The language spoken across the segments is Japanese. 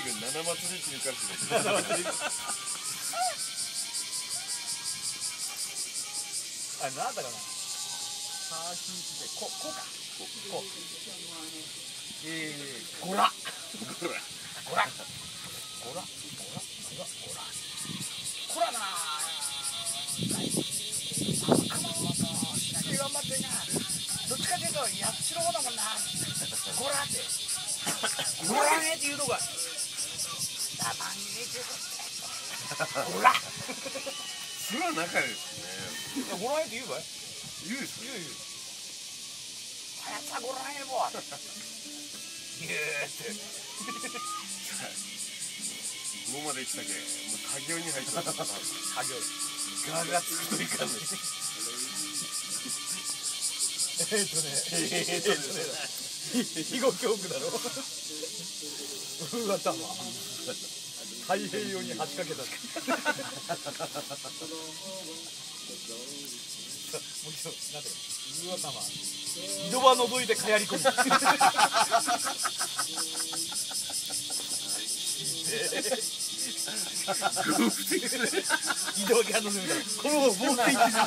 七祭りっていうかしあれなんだかな。こか。こ。ゴラ。ゴラ。ゴラ。ゴラ。こらなー。頑張ってな。どっちかというとやっちの方だもんな。ゴラって。ゴラねっていうのが。ダバンゲーっていうこと。ゴラ。 それは仲良いですね。 ゴラねって言うばい。 言うですか。 言う。あやつはゴラねぼ。言うって。 ここまで来たけ、もう家業に入った。 家業。ガがつくといかんね。肥後教区だろ。うわたま。太平洋に橋かけた。もう一度なんていうの。うわたま。井戸場覗いてかやり込み。井戸がのぞみたいな。この持っていきな。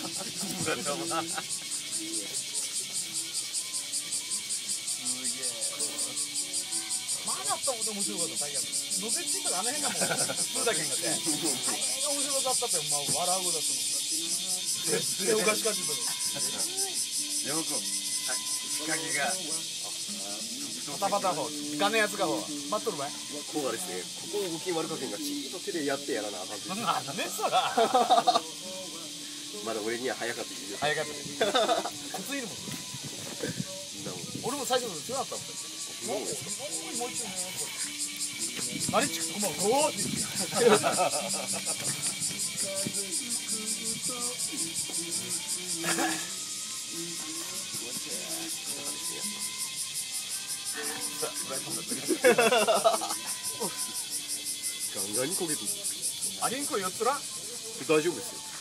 まだったこと面白かった。のぜっちとかあの辺がもう普通だけんがって大変面白かったって、まあ笑う子だったの。でおかしかったの。 山君、仕掛けがパタパタほうガネやつがほう待っとるばい。 こうがですね、ここ動き悪かけんがちーっと手でやってやらなあかんと。 なんでそら。 まだ俺には早かったですよ。 早かったね。コツいるもん。俺も最初の強かったもん。もう一度ね。何ちくともゴーって。 ガンガンに焦げてる。 あげんこよっとら。 大丈夫ですよ。